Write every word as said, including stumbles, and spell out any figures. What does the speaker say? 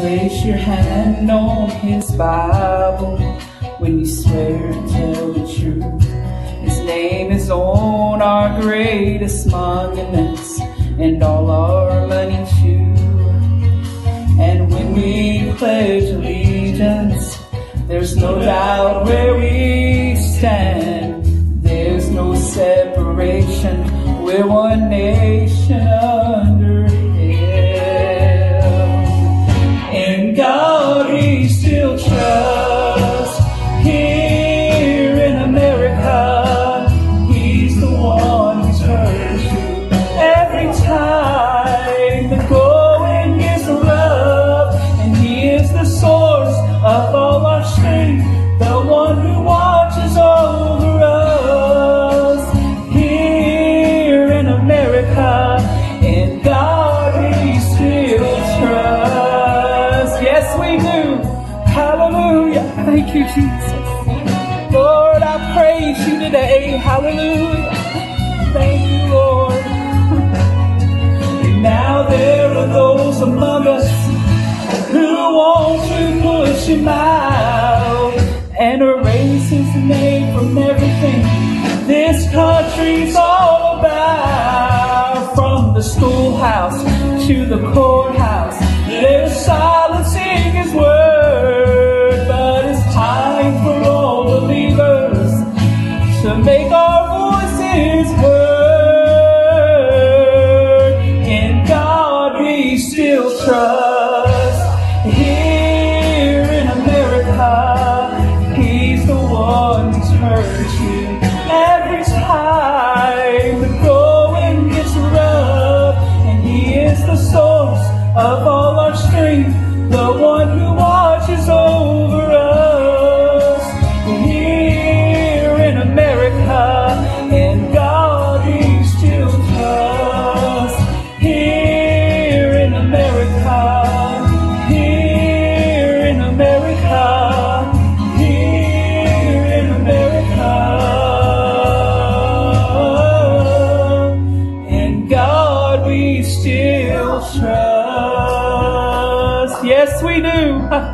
Place your hand on his Bible when you swear to tell the truth. His name is on our greatest monuments and all our money too. And when we pledge allegiance, there's no doubt where we stand. There's no separation, we're one nation under hell. In God we still trust. Here in America, he's the one who's heard you. Every time the going gets rough, and he is the source of all our strength, the one who watches over us. Here in America, in God we still trust. Yes, we do. Hallelujah. Thank you, Jesus. Lord, I praise you today. Hallelujah. Thank you, Lord. And now there are those among us who want to push him out and erase his name from everything this country's all about. From the schoolhouse to the courthouse, they're silencing his word. But it's time for all believers to make our voices heard. In God we still trust. Here in America, he's the one who's heard you. Every time the going gets rough, and he is the source of all our strength, the one who watches over us. Here in America, in God we still trust. Here in America, here in America, here in America, in God we still trust. Yes, we do.